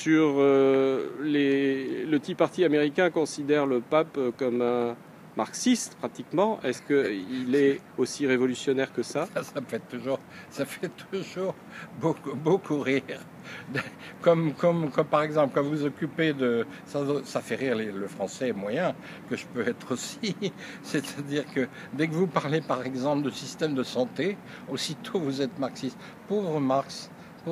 sur le Tea Party américain considère le pape comme un marxiste pratiquement. Est-ce qu'il est aussi révolutionnaire que ça? Ça fait toujours beaucoup rire. Comme par exemple, quand vous occupez de... Ça fait rire le français moyen, que je peux être aussi. C'est-à-dire que dès que vous parlez par exemple de système de santé, aussitôt vous êtes marxiste. Pauvre Marx.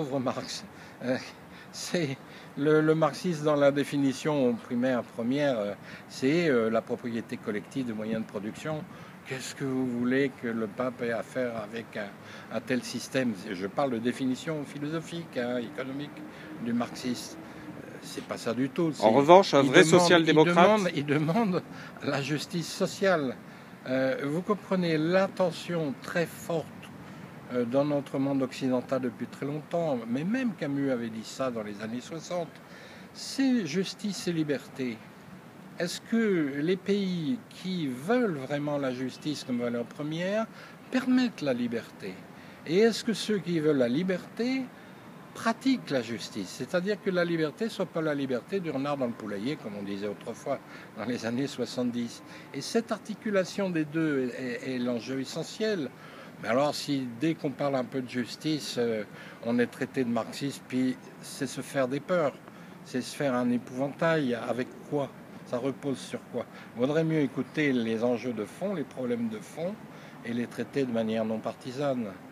C'est le marxisme dans la définition primaire, première, c'est la propriété collective de moyens de production. Qu'est-ce que vous voulez que le pape ait à faire avec un tel système? Je parle de définition philosophique, économique du marxisme. C'est pas ça du tout. En revanche, un vrai social-démocrate... Il demande la justice sociale. Vous comprenez l'intention très forte dans notre monde occidental depuis très longtemps, mais même Camus avait dit ça dans les années 60, c'est justice et liberté. Est-ce que les pays qui veulent vraiment la justice comme valeur première permettent la liberté? Et est-ce que ceux qui veulent la liberté pratiquent la justice? C'est-à-dire que la liberté ne soit pas la liberté du renard dans le poulailler, comme on disait autrefois dans les années 70. Et cette articulation des deux est l'enjeu essentiel. Mais alors, si dès qu'on parle un peu de justice, on est traité de marxiste, puis c'est se faire des peurs, c'est se faire un épouvantail. Avec quoi? Ça repose sur quoi? Il vaudrait mieux écouter les enjeux de fond, les problèmes de fond, et les traiter de manière non partisane.